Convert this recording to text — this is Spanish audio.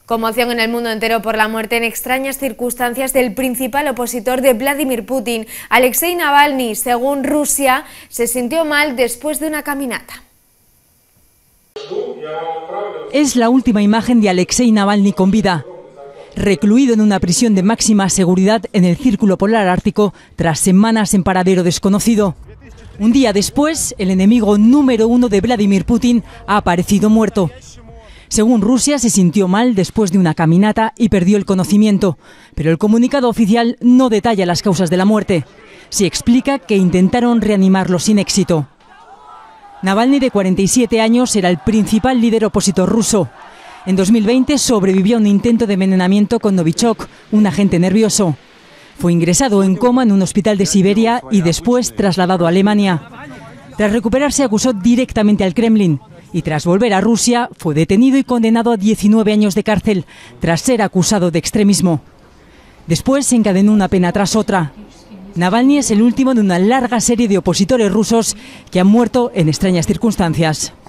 Conmoción en el mundo entero por la muerte en extrañas circunstancias del principal opositor de Vladimir Putin, Alexei Navalny. Según Rusia, se sintió mal después de una caminata. Es la última imagen de Alexei Navalny con vida, recluido en una prisión de máxima seguridad en el Círculo Polar Ártico tras semanas en paradero desconocido. Un día después, el enemigo número 1 de Vladimir Putin ha aparecido muerto. Según Rusia, se sintió mal después de una caminata y perdió el conocimiento, pero el comunicado oficial no detalla las causas de la muerte. Se explica que intentaron reanimarlo sin éxito. Navalny, de 47 años, era el principal líder opositor ruso. En 2020 sobrevivió a un intento de envenenamiento con Novichok, un agente nervioso. Fue ingresado en coma en un hospital de Siberia y después trasladado a Alemania. Tras recuperarse, acusó directamente al Kremlin y tras volver a Rusia fue detenido y condenado a 19 años de cárcel tras ser acusado de extremismo. Después se encadenó una pena tras otra. Navalny es el último de una larga serie de opositores rusos que han muerto en extrañas circunstancias.